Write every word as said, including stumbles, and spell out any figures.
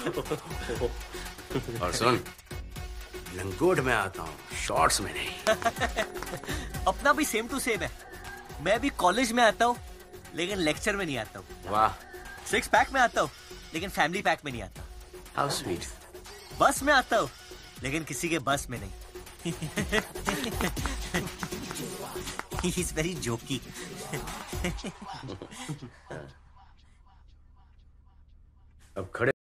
और सुन, लंगोट में आता हूँ, शॉर्ट्स में नहीं। अपना भी सेम टू सेम है। मैं भी कॉलेज में आता हूँ, लेकिन लेक्चर में नहीं आता हूँ। वाह। सिक्स पैक में आता हूँ, लेकिन फैमिली पैक में नहीं आता। How sweet. बस में आता हूँ, लेकिन किसी के बस में नहीं। He is very jokey. अब खड़े